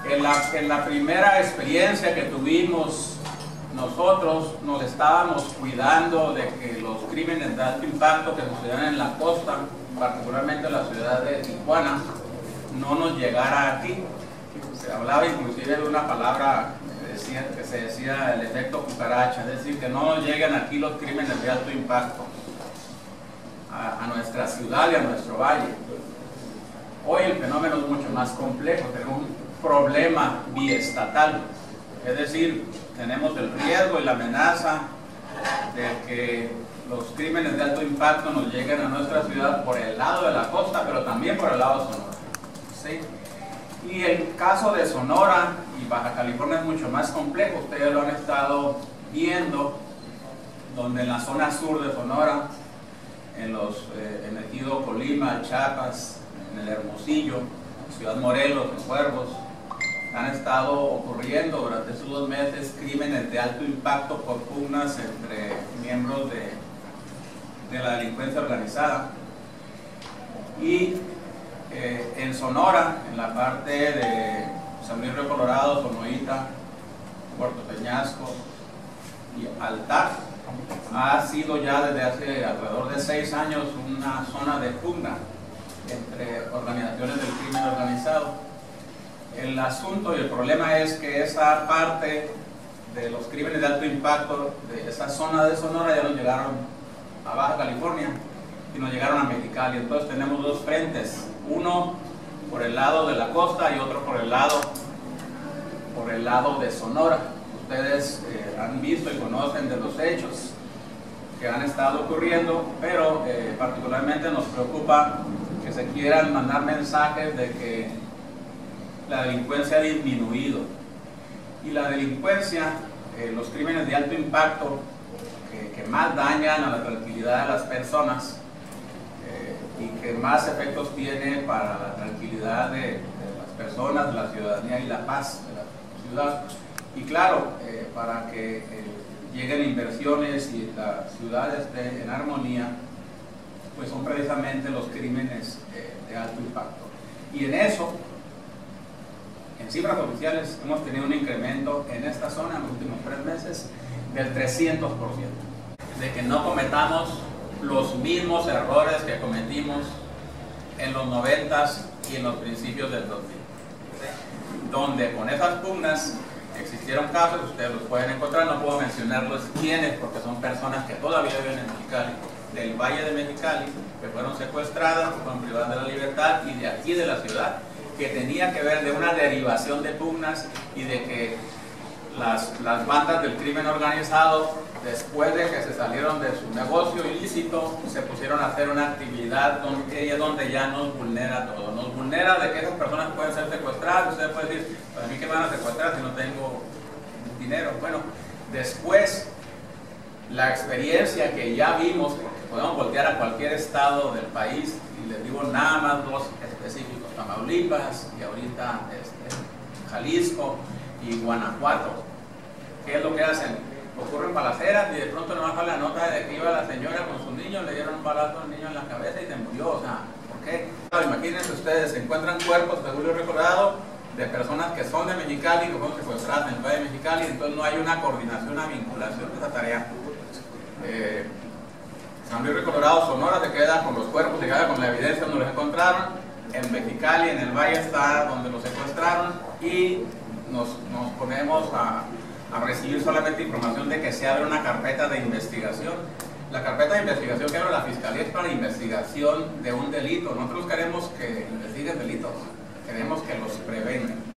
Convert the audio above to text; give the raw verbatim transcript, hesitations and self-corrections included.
En la, en la primera experiencia que tuvimos, nosotros nos estábamos cuidando de que los crímenes de alto impacto que sucedían en la costa, particularmente en la ciudad de Tijuana, no nos llegara aquí. Se hablaba inclusive de una palabra que, decía, que se decía el efecto cucaracha, es decir, que no nos lleguen aquí los crímenes de alto impacto a, a nuestra ciudad y a nuestro valle. Hoy el fenómeno es mucho más complejo, tenemos un problema biestatal, es decir, tenemos el riesgo y la amenaza de que los crímenes de alto impacto nos lleguen a nuestra ciudad por el lado de la costa, pero también por el lado de Sonora. ¿Sí? Y el caso de Sonora y Baja California es mucho más complejo, ustedes lo han estado viendo, donde en la zona sur de Sonora, en los eh, en Ejido, Colima, Chiapas, en el Hermosillo, en Ciudad Morelos, en Cuervos, han estado ocurriendo durante estos dos meses crímenes de alto impacto por pugnas entre miembros de, de la delincuencia organizada. Y eh, en Sonora, en la parte de San Luis Río Colorado, Sonoita, Puerto Peñasco y Altar, ha sido ya desde hace alrededor de seis años una zona de pugna entre organizaciones del crimen organizado. El asunto y el problema es que esa parte de los crímenes de alto impacto de esa zona de Sonora ya nos llegaron a Baja California y nos llegaron a Mexicali. Entonces tenemos dos frentes, uno por el lado de la costa y otro por el lado por el lado de Sonora. Ustedes eh, han visto y conocen de los hechos que han estado ocurriendo, pero eh, particularmente nos preocupa que se quieran mandar mensajes de que la delincuencia ha disminuido. Y la delincuencia, eh, los crímenes de alto impacto que, que más dañan a la tranquilidad de las personas eh, y que más efectos tiene para la tranquilidad de, de las personas, de la ciudadanía y la paz de la ciudad. Y claro, eh, para que eh, lleguen inversiones y la ciudad esté en armonía, pues son precisamente los crímenes eh, de alto impacto. Y en eso, en cifras oficiales, hemos tenido un incremento en esta zona en los últimos tres meses del trescientos por ciento. De que no cometamos los mismos errores que cometimos en los noventas y en los principios del dos mil. Donde con esas pugnas existieron casos, ustedes los pueden encontrar, no puedo mencionarlos quiénes, porque son personas que todavía viven en Mexicali, del Valle de Mexicali, que fueron secuestradas, fueron privadas de la libertad, y de aquí de la ciudad, que tenía que ver de una derivación de pugnas y de que las, las bandas del crimen organizado, después de que se salieron de su negocio ilícito, se pusieron a hacer una actividad donde, donde ya nos vulnera todo. Nos vulnera de que esas personas pueden ser secuestradas. Ustedes pueden decir, ¿para mí qué me van a secuestrar si no tengo dinero? Bueno, después, la experiencia que ya vimos, porque podemos voltear a cualquier estado del país, y les digo nada más dos específicos, Tamaulipas y ahorita este, Jalisco y Guanajuato. ¿Qué es lo que hacen? Ocurren balaceras y de pronto nos baja la nota de que iba la señora con su niño, le dieron un balazo al niño en la cabeza y se murió. O sea, ¿por qué? Imagínense ustedes, se encuentran cuerpos de Julio Recordado de personas que son de Mexicali, que fueron secuestradas en el Valle de Mexicali, entonces no hay una coordinación, una vinculación de esa tarea. Eh, San Luis Río Colorado, Sonora se queda con los cuerpos, se queda con la evidencia donde los encontraron. En Mexicali, en el Valle está donde los secuestraron, y nos, nos ponemos a, a recibir solamente información de que se abre una carpeta de investigación. La carpeta de investigación que abre la Fiscalía es para investigación de un delito. Nosotros queremos que investiguen delitos, queremos que los prevengan.